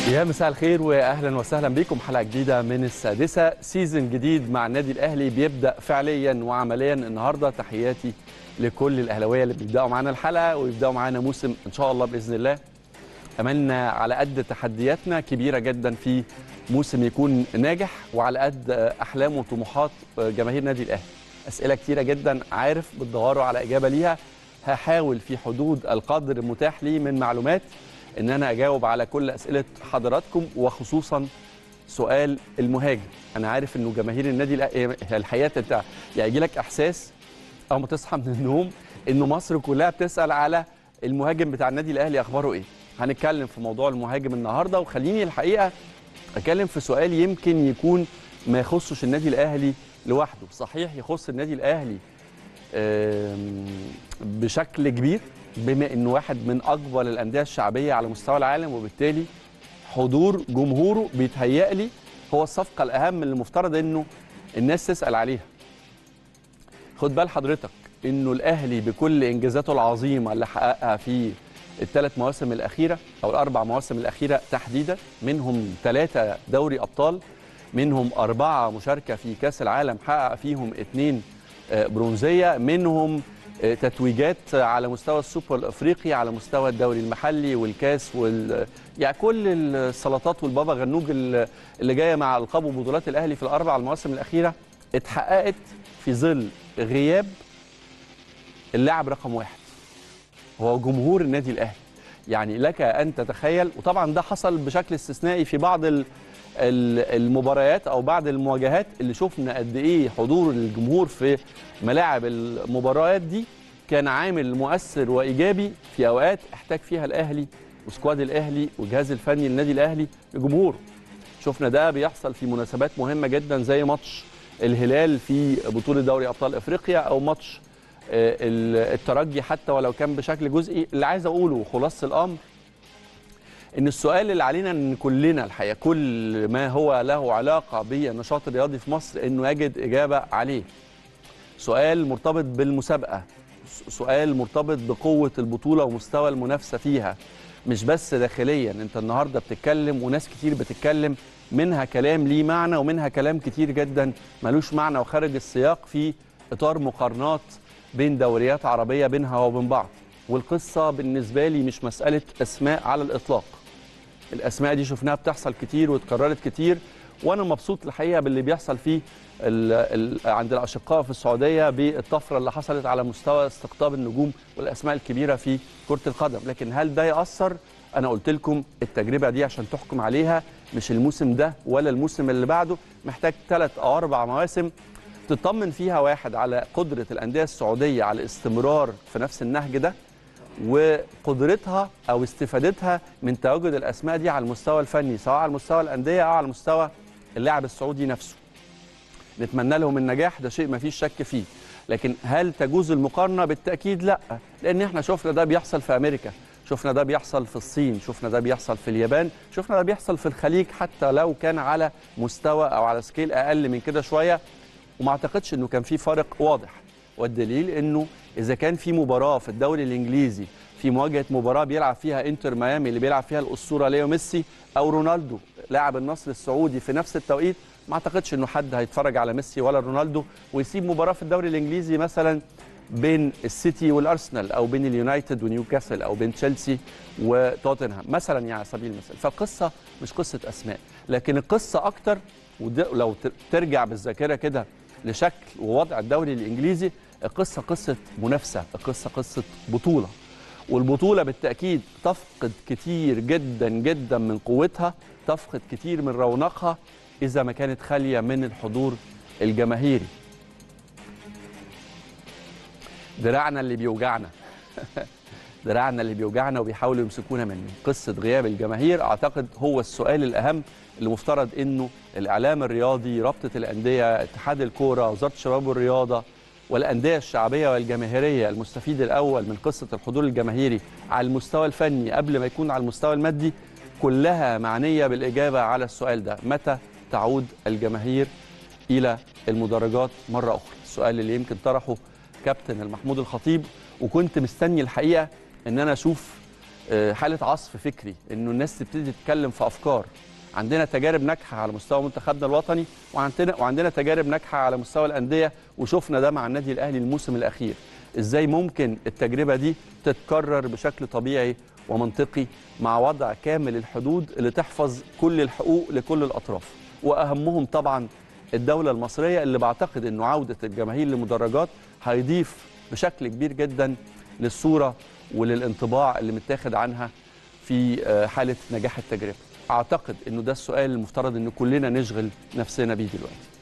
يا مساء الخير واهلا وسهلا بكم. حلقه جديده من السادسه، سيزن جديد مع النادي الاهلي بيبدا فعليا وعمليا النهارده. تحياتي لكل الاهلاويه اللي بيبداوا معانا الحلقه ويبداوا معانا موسم ان شاء الله باذن الله. املنا على قد تحدياتنا كبيره جدا في موسم يكون ناجح، وعلى قد احلام وطموحات جماهير النادي الاهلي. اسئله كتيره جدا عارف بتدوروا على اجابه ليها، هحاول في حدود القدر المتاح لي من معلومات ان انا اجاوب على كل اسئله حضراتكم، وخصوصا سؤال المهاجم. انا عارف انه جماهير النادي الاهلي الحقيقه انت يعني يجي لك احساس اول ما تصحى من النوم انه مصر كلها بتسال على المهاجم بتاع النادي الاهلي اخباره ايه. هنتكلم في موضوع المهاجم النهارده، وخليني الحقيقه اتكلم في سؤال يمكن يكون ما يخصش النادي الاهلي لوحده، صحيح يخص النادي الاهلي بشكل كبير بما انه واحد من اكبر الانديه الشعبيه على مستوى العالم، وبالتالي حضور جمهوره بيتهيألي هو الصفقه الاهم اللي المفترض انه الناس تسال عليها. خد بال حضرتك انه الاهلي بكل انجازاته العظيمه اللي حققها في الثلاث مواسم الاخيره او الاربع مواسم الاخيره تحديدا، منهم 3 دوري ابطال، منهم 4 مشاركه في كاس العالم حقق فيهم 2 برونزيه، منهم تتويجات على مستوى السوبر الافريقي، على مستوى الدوري المحلي والكاس يعني كل السلطات والبابا غنوج اللي جايه مع القاب وبطولات الاهلي في الاربع المواسم الاخيره اتحققت في ظل غياب اللاعب رقم 1 هو جمهور النادي الاهلي. يعني لك ان تتخيل، وطبعا ده حصل بشكل استثنائي في بعض المباريات او بعض المواجهات اللي شفنا قد ايه حضور الجمهور في ملاعب المباريات دي كان عامل مؤثر وايجابي في اوقات احتاج فيها الاهلي وسكواد الاهلي والجهاز الفني للنادي الاهلي لجمهوره. شفنا ده بيحصل في مناسبات مهمه جدا زي ماتش الهلال في بطوله دوري ابطال افريقيا، او ماتش الترجي حتى ولو كان بشكل جزئي. اللي عايز اقوله خلاصه الامر ان السؤال اللي علينا ان كلنا الحقيقه كل ما هو له علاقه بالنشاط الرياضي في مصر انه يجد اجابه عليه. سؤال مرتبط بالمسابقه، سؤال مرتبط بقوه البطوله ومستوى المنافسه فيها، مش بس داخليا. انت النهارده بتتكلم وناس كتير بتتكلم، منها كلام ليه معنى ومنها كلام كتير جدا ملوش معنى وخارج السياق في اطار مقارنات بين دوريات عربيه بينها وبين بعض. والقصه بالنسبه لي مش مساله اسماء على الاطلاق، الاسماء دي شفناها بتحصل كتير واتكررت كتير، وانا مبسوط الحقيقه باللي بيحصل فيه عند الاشقاء في السعوديه بالطفره اللي حصلت على مستوى استقطاب النجوم والاسماء الكبيره في كره القدم. لكن هل ده ياثر؟ انا قلت لكم التجربه دي عشان تحكم عليها مش الموسم ده ولا الموسم اللي بعده، محتاج 3 أو 4 مواسم تطمن فيها واحد على قدره الانديه السعوديه على الاستمرار في نفس النهج ده، وقدرتها او استفادتها من تواجد الاسماء دي على المستوى الفني، سواء على مستوى الانديه او على مستوى اللاعب السعودي نفسه. نتمنى لهم النجاح، ده شيء ما فيش شك فيه. لكن هل تجوز المقارنه؟ بالتاكيد لا، لان احنا شفنا ده بيحصل في امريكا، شفنا ده بيحصل في الصين، شفنا ده بيحصل في اليابان، شفنا ده بيحصل في الخليج حتى لو كان على مستوى او على سكيل اقل من كده شويه، وما اعتقدش انه كان في فارق واضح. والدليل انه اذا كان في مباراه في الدوري الانجليزي في مواجهه مباراه بيلعب فيها انتر ميامي اللي بيلعب فيها الاسطوره ليو ميسي او رونالدو لاعب النصر السعودي في نفس التوقيت، ما اعتقدش انه حد هيتفرج على ميسي ولا رونالدو ويسيب مباراه في الدوري الانجليزي مثلا بين السيتي والارسنال او بين اليونايتد ونيوكاسل او بين تشيلسي وتوتنهام مثلا، يعني على سبيل المثال. فالقصه مش قصه اسماء، لكن القصه اكتر، ولو ترجع بالذاكره كده لشكل ووضع الدوري الانجليزي، القصه قصه منافسه، القصه قصه بطوله، والبطوله بالتاكيد تفقد كتير جدا جدا من قوتها، تفقد كتير من رونقها اذا ما كانت خاليه من الحضور الجماهيري. دراعنا اللي بيوجعنا دراعنا اللي بيوجعنا وبيحاولوا يمسكونا منه. قصه غياب الجماهير اعتقد هو السؤال الاهم اللي مفترض انه الاعلام الرياضي، رابطه الانديه، اتحاد الكوره، وزاره الشباب والرياضه، والانديه الشعبيه والجماهيريه المستفيد الاول من قصه الحضور الجماهيري على المستوى الفني قبل ما يكون على المستوى المادي، كلها معنيه بالاجابه على السؤال ده: متى تعود الجماهير الى المدرجات مره اخرى؟ السؤال اللي يمكن طرحه كابتن المحمود الخطيب، وكنت مستني الحقيقه ان انا اشوف حاله عصف فكري، انه الناس تبتدي تتكلم في افكار. عندنا تجارب ناجحه على مستوى منتخبنا الوطني، وعندنا تجارب ناجحه على مستوى الانديه، وشفنا ده مع النادي الاهلي الموسم الاخير. ازاي ممكن التجربه دي تتكرر بشكل طبيعي ومنطقي مع وضع كامل الحدود اللي تحفظ كل الحقوق لكل الاطراف، واهمهم طبعا الدوله المصريه، اللي بعتقد انه عوده الجماهير للمدرجات هيضيف بشكل كبير جدا للصوره وللانطباع اللي متاخد عنها في حاله نجاح التجربه. اعتقد انه ده السؤال المفترض ان كلنا نشغل نفسنا بيه دلوقتي.